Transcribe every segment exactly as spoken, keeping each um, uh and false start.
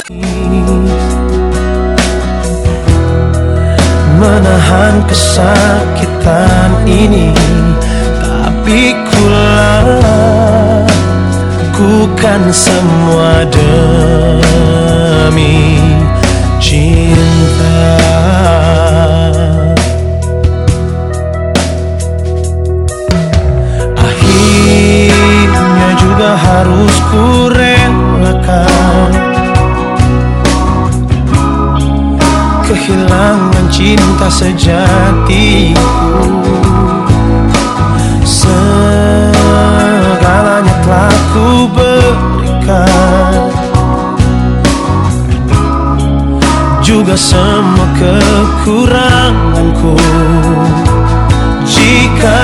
Menahan kesakitan ini, tapi kulakukan semua demi cinta. Akhirnya juga harus kurelakan kehilangan cinta sejatiku. Segalanya telah ku berikan, juga semua kekuranganku. Jika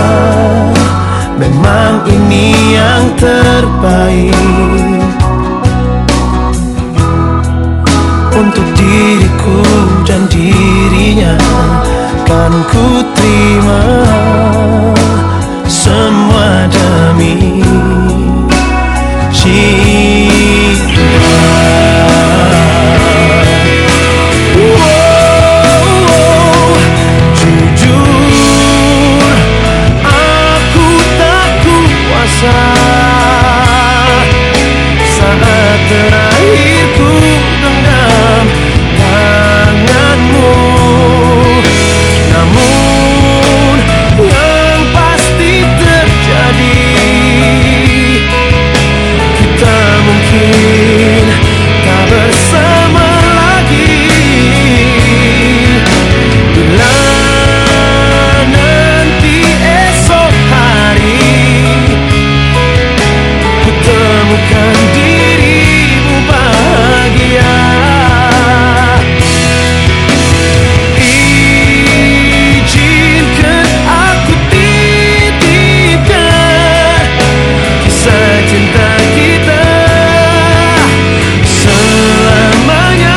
memang ini yang terbaik untuk diriku dan dirinya, kan ku terima semua demi cinta. Wow, jujur aku tak kuasa saat terakhir ku genggam tanganmu. Namun yang pasti terjadi, kita mungkin tak bersama lagi. Bila nanti esok hari ku temukan dirimu bahagia, izinkan aku titipkan kisah cinta kita selamanya.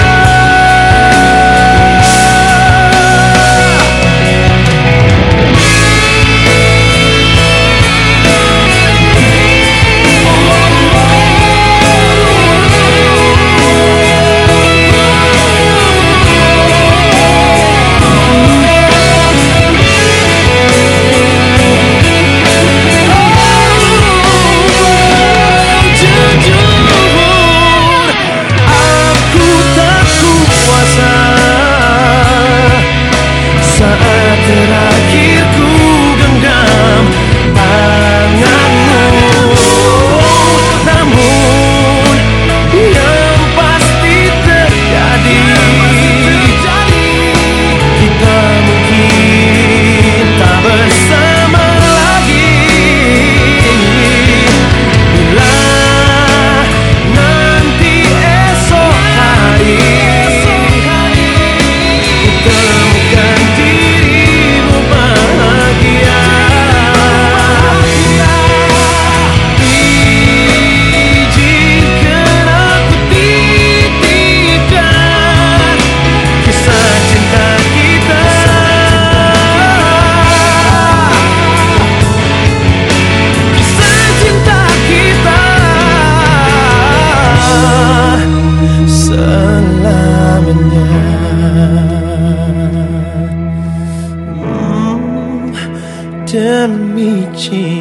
Saat terakhir ku genggam tanganmu. Namun yang pasti terjadi, kita mungkin tak bersama lagi. Bila nanti esok hari ku temukan dirimu bahagia, izinkan aku titipkan kisah cinta kita kisah cinta kita selamanya. Hmm, demi cinta.